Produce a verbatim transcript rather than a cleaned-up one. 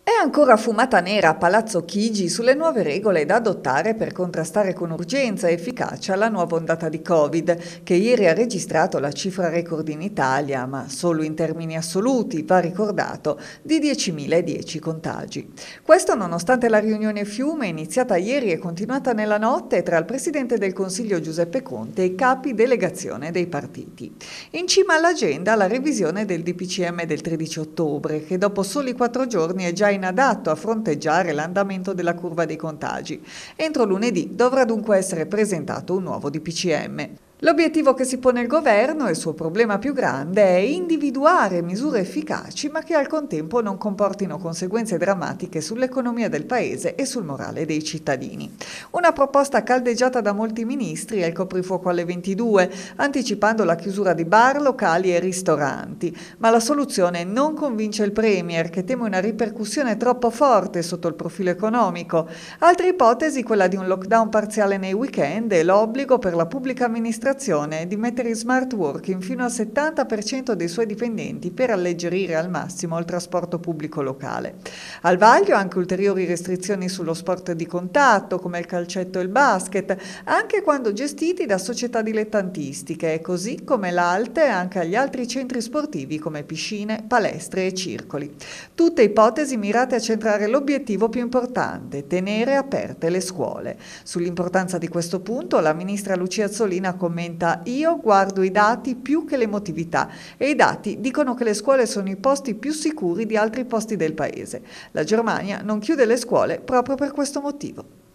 È ancora fumata nera a Palazzo Chigi sulle nuove regole da adottare per contrastare con urgenza e efficacia la nuova ondata di Covid, che ieri ha registrato la cifra record in Italia, ma solo in termini assoluti, va ricordato, di diecimiladieci contagi. Questo nonostante la riunione Fiume, iniziata ieri e continuata nella notte, tra il Presidente del Consiglio Giuseppe Conte e i capi delegazione dei partiti. In cima all'agenda la revisione del D P C M del tredici ottobre, che dopo soli quattro giorni è già inadatto a fronteggiare l'andamento della curva dei contagi. Entro lunedì dovrà dunque essere presentato un nuovo D P C M. L'obiettivo che si pone il governo, e il suo problema più grande, è individuare misure efficaci ma che al contempo non comportino conseguenze drammatiche sull'economia del paese e sul morale dei cittadini. Una proposta caldeggiata da molti ministri è il coprifuoco alle ventidue, anticipando la chiusura di bar, locali e ristoranti, ma la soluzione non convince il Premier, che teme una ripercussione troppo forte sotto il profilo economico. Altra ipotesi, quella di un lockdown parziale nei weekend e l'obbligo per la pubblica amministrazione di mettere in smart working fino al settanta per cento dei suoi dipendenti per alleggerire al massimo il trasporto pubblico locale. Al vaglio anche ulteriori restrizioni sullo sport di contatto come il calcetto e il basket, anche quando gestiti da società dilettantistiche, così come l'Alte anche agli altri centri sportivi come piscine, palestre e circoli. Tutte ipotesi mirate a centrare l'obiettivo più importante: tenere aperte le scuole. Sull'importanza di questo punto la ministra Lucia Azzolina commenta: io guardo i dati più che l'emotività, e i dati dicono che le scuole sono i posti più sicuri di altri posti del paese. La Germania non chiude le scuole proprio per questo motivo.